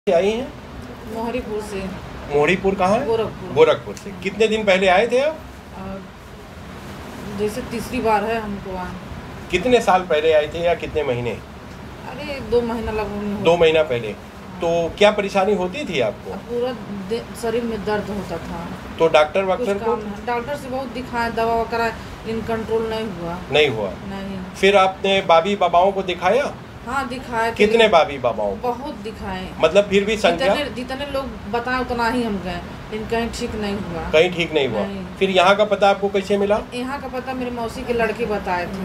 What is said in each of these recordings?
आई हैं? मोहरीपुर से। मोहरीपुर कहाँ है? गोरखपुर। गोरखपुर से। कितने दिन पहले आए थे आप? जैसे तीसरी बार है हमको आए। कितने साल पहले आए थे या कितने महीने? अरे 2 महीना लगभग। 2 महीना पहले। तो क्या परेशानी होती थी आपको? पूरा शरीर में दर्द होता था। तो डॉक्टर को? डॉक्टर से बहुत दिखाए, दवा कराए, लेकिन कंट्रोल नहीं हुआ। नहीं। फिर आपने बाबी बाबाओं को दिखाया? हाँ दिखाए। कितने बाबी बाबाओं? बहुत दिखाए। मतलब फिर भी संख्या? जितने लोग बताए उतना ही हम गए, लेकिन कहीं ठीक नहीं हुआ। कहीं ठीक नहीं हुआ। फिर यहाँ का पता आपको कैसे मिला? यहाँ का पता मेरे मौसी के लड़के बताए थे।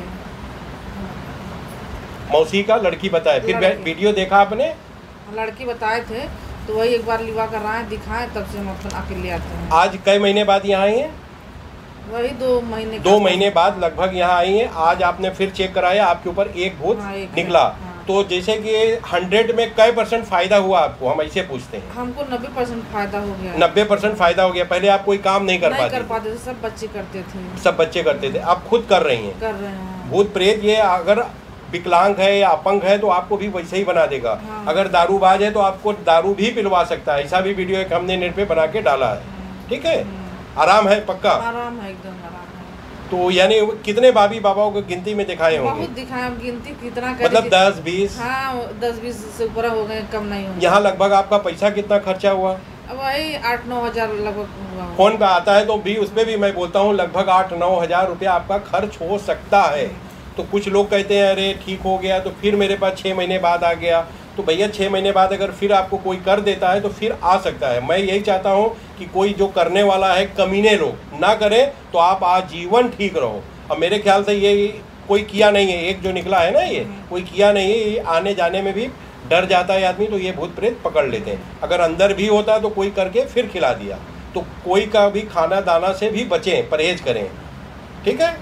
मौसी का लड़की बताए? फिर वीडियो देखा आपने? लड़के बताए थे तो वही एक बार लिवा कर रहा है, दिखाए, तब से हम अपना आके ले आते हैं। आज कई महीने बाद यहाँ आई हैं? वही 2 महीने। 2 महीने बाद लगभग यहाँ आई हैं। आज आपने फिर चेक कराया, आपके ऊपर एक भूत निकला। तो जैसे कि 100 में कै % फायदा हुआ आपको, हम ऐसे पूछते हैं। हमको 90% फायदा हो गया। 90% फायदा हो गया। पहले आप कोई काम नहीं कर पाते थे। सब बच्चे करते थे। सब बच्चे करते थे, आप खुद कर रही हैं। कर रहे हैं। भूत प्रेत ये अगर विकलांग है या अपंग है तो आपको भी वैसे ही बना देगा। हाँ। अगर दारूबाज है तो आपको दारू भी पिलवा सकता है। ऐसा भी वीडियो एक हमने नेट पे बना के डाला है। ठीक है, आराम है पक्का? आराम है, एकदम आराम है। तो यानी कितने बाबी बाबाओं को गिनती में दिखाए होंगे? बहुत दिखाए, गिनती कितना मतलब 10-20? हाँ 10-20 से ऊपर हो गए, कम नहीं होंगे। यहाँ लगभग आपका पैसा कितना खर्चा हुआ? वही 8-9 हजार लगभग हुआ। फोन पे आता है तो भी उसपे भी मैं बोलता हूँ लगभग 8-9 हजार रुपया आपका खर्च हो सकता है। तो कुछ लोग कहते हैं अरे ठीक हो गया, तो फिर मेरे पास 6 महीने बाद आ गया। तो भैया 6 महीने बाद अगर फिर आपको कोई कर देता है तो फिर आ सकता है। मैं यही चाहता हूँ कि कोई जो करने वाला है, कमीने लोग ना करें तो आप आजीवन ठीक रहो। अब मेरे ख्याल से ये कोई किया नहीं है, एक जो निकला है ना, ये कोई किया नहीं है। ये आने जाने में भी डर जाता है आदमी, तो ये भूत प्रेत पकड़ लेते हैं। अगर अंदर भी होता है तो कोई करके फिर खिला दिया। तो कोई का भी खाना दाना से भी बचें, परहेज करें। ठीक है।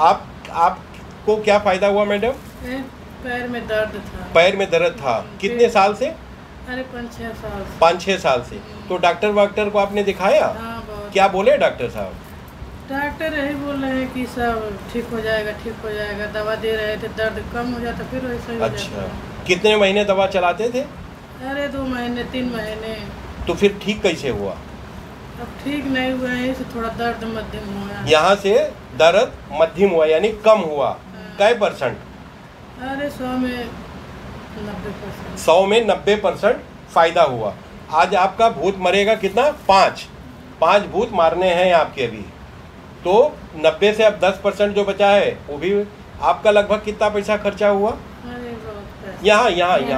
आपको क्या फ़ायदा हुआ मैडम? पैर में दर्द था। पैर में दर्द था। कितने साल से? अरे 5-6 साल। 5-6 साल से। तो डॉक्टर को आपने दिखाया? हाँ, क्या बोले डॉक्टर साहब? डॉक्टर यही बोल रहे हैं कि सब ठीक हो जाएगा, ठीक हो जाएगा। दवा दे रहे थे, दर्द कम हो जाता, फिर वैसे ही हो जाता। अच्छा, कितने महीने दवा चलाते थे? अरे 2 महीने 3 महीने। तो फिर ठीक कैसे हुआ? अब ठीक नहीं हुआ है, इससे थोड़ा दर्द मध्यम हुआ। यहाँ से दर्द मध्यम हुआ यानी कम हुआ। कै %? अरे 100 में 90%। 100 में 90% फायदा हुआ। आज आपका भूत मरेगा कितना? 5 भूत मारने हैं आपके अभी। तो 90 से अब 10% जो बचा है वो भी आपका लगभग कितना पैसा खर्चा हुआ? अरे बहुत। यहाँ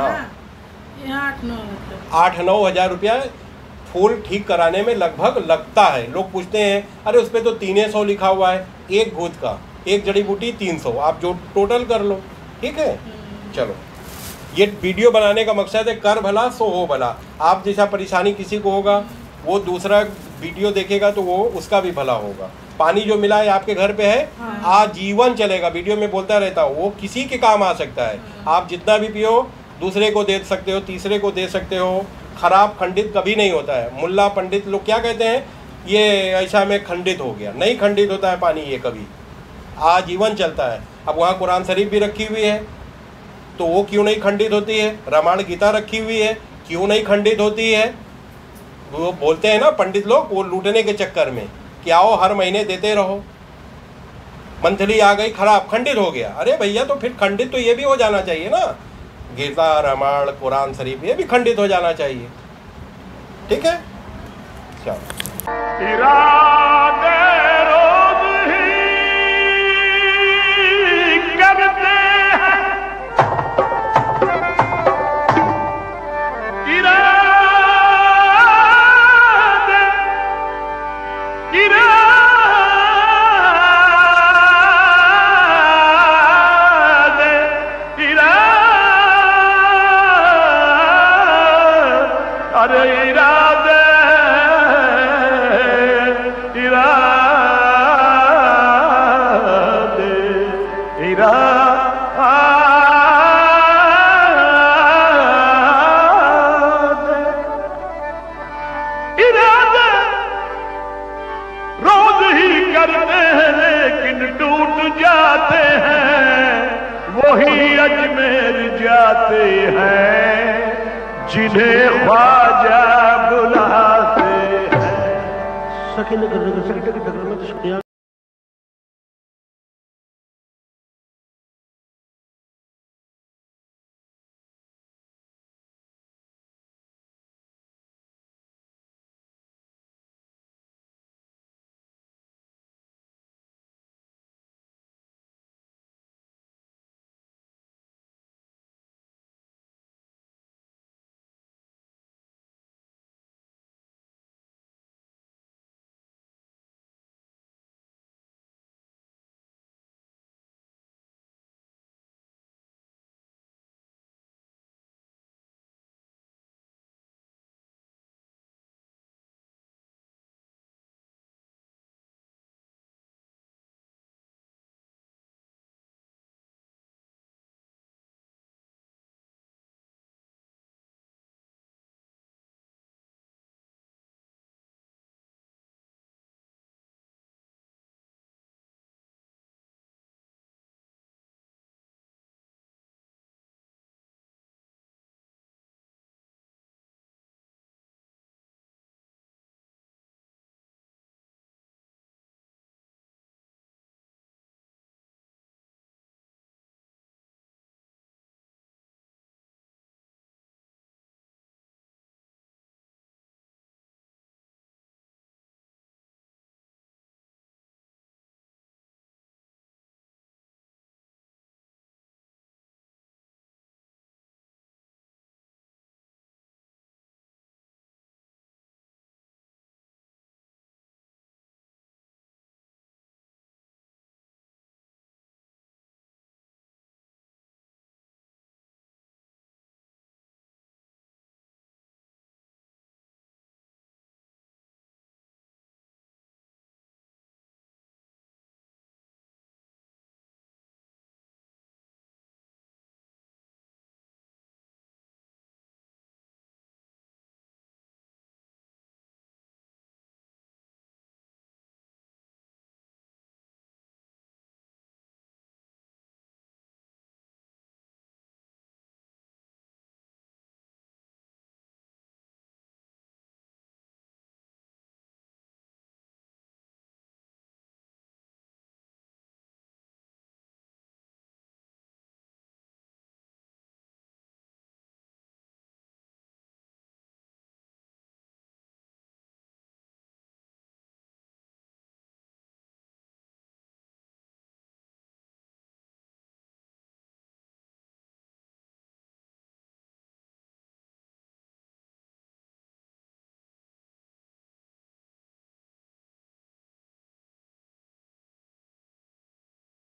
8-9 हज़ार रुपया फूल ठीक कराने में लगभग लगता है। लोग पूछते हैं अरे उस पर तो 300 लिखा हुआ है। एक भूत का, एक जड़ी बूटी 300, आप जो टोटल कर लो। ठीक है, चलो। ये वीडियो बनाने का मकसद है कर भला सो हो भला। आप जैसा परेशानी किसी को होगा, वो दूसरा वीडियो देखेगा तो वो उसका भी भला होगा। पानी जो मिला है आपके घर पे है, आजीवन चलेगा। वीडियो में बोलता रहता हूँ, वो किसी के काम आ सकता है। आप जितना भी पियो दूसरे को दे सकते हो, तीसरे को दे सकते हो। खराब खंडित कभी नहीं होता है। मुल्ला पंडित लोग क्या कहते हैं, ये ऐसा में खंडित हो गया, नहीं खंडित होता है पानी, ये कभी आजीवन चलता है। अब वहाँ कुरान शरीफ भी रखी हुई है तो वो क्यों नहीं खंडित होती है? रामायण गीता रखी हुई है, क्यों नहीं खंडित होती है? वो बोलते हैं ना पंडित लोग, वो लूटने के चक्कर में कि आओ हर महीने देते रहो। मंथली आ गई खराब, खंडित हो गया। अरे भैया तो फिर खंडित तो ये भी हो जाना चाहिए ना। गीता, रामायण, कुरान शरीफ ये भी खंडित हो जाना चाहिए। ठीक है, चलो। रोज ही करते हैं लेकिन टूट जाते हैं, वही अजमेर जाते हैं जिन्हें ख्वाब सके नगर नगर सके टकर में तो